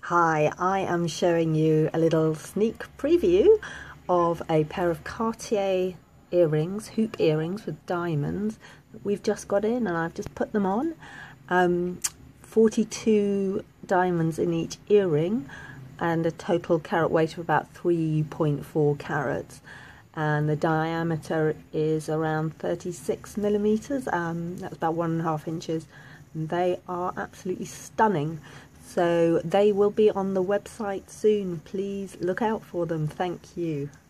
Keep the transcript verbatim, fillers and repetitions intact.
Hi, I am showing you a little sneak preview of a pair of Cartier earrings, hoop earrings with diamonds that we've just got in, and I've just put them on. Um, forty-two diamonds in each earring and a total carat weight of about three point four carats, and the diameter is around thirty-six millimeters. Um, that's about one and a half inches. And they are absolutely stunning. So they will be on the website soon. Please look out for them. Thank you.